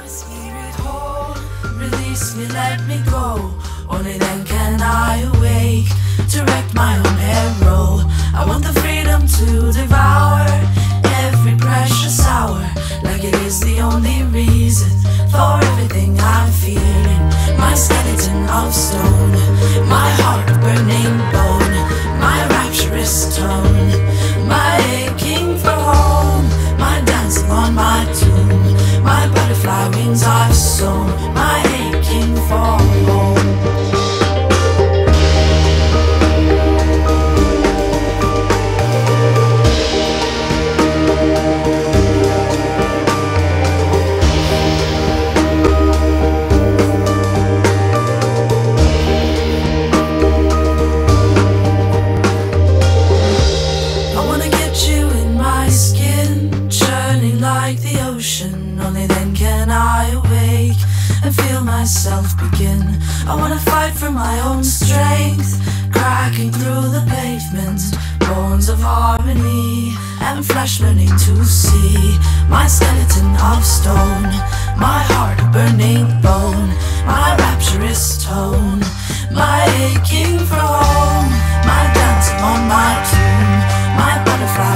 spirit whole, release me, let me go. Only then can I awake, direct my own arrow. I want the freedom to devour every precious hour, like it is the only reason for everything I'm feeling. My skeleton of stone, my heart a burning bone, my rapturous tone, my aching for home, my dancing on my tomb, my butterfly wings I've sown, my aching for home. Myself begin. I wanna fight for my own strength, cracking through the pavement, bones of harmony, and flesh learning to see. My skeleton of stone, my heart a burning bone, my rapturous tone, my aching for home, my dancing on my tomb, my butterfly